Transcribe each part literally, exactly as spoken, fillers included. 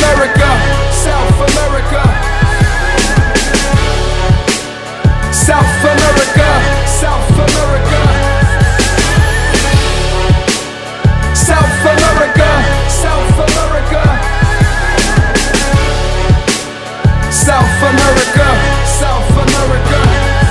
America, South America, South America, South America, South America, South America, South America, South America.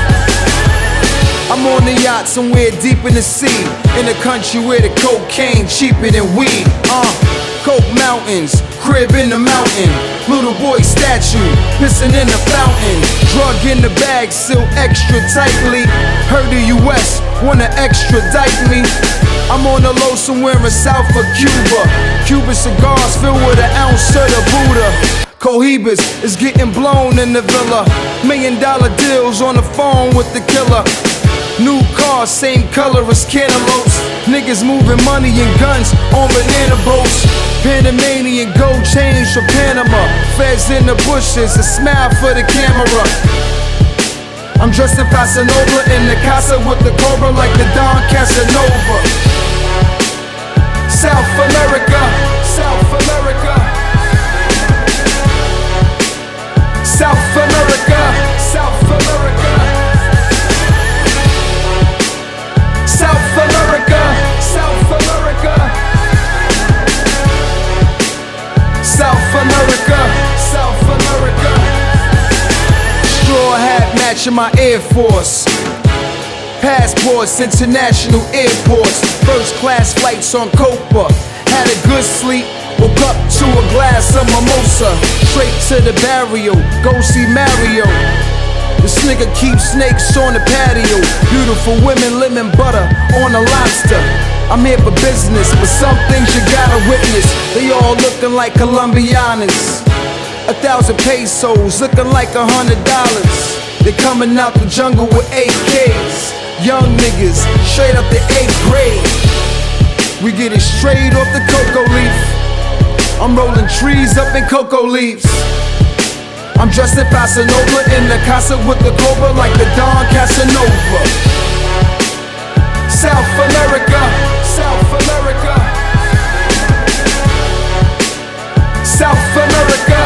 I'm on the yacht somewhere deep in the sea, in a country where the cocaine cheaper than weed. Uh, Coke mountains, crib in the mountain, little boy statue, pissing in the fountain, drug in the bag, sealed extra tightly. Heard the U S wanna extradite me. I'm on the low somewhere in south of Cuba. Cuban cigars filled with an ounce of the Buddha. Cohibas is getting blown in the villa. Million dollar deals on the phone with the killer. New cars, same color as cantaloupes. Niggas moving money and guns on banana boats. Panamanian gold chains from Panama. Feds in the bushes, a smile for the camera. I'm dressed in Casanova in the casa with the cobra like the Don Casanova. South America, South America, South America, South America, South America, South America, South America, South America. Straw hat matching my Air Force. Passports, international airports. First class flights on Copa. Had a good sleep, woke up to a glass of mimosa. Straight to the barrio, go see Mario. This nigga keeps snakes on the patio. Beautiful women, lemon butter on a lobster. I'm here for business, but some things you gotta witness. They all looking like Colombianas. A thousand pesos, looking like a hundred dollars. They coming out the jungle with A Ks. Young niggas, straight up the eighth grade. We get it straight off the cocoa leaf. I'm rolling trees up in cocoa leaves. I'm dressed in Casanova in the casa with the cobra like the Don Casanova. South America, South America, South America,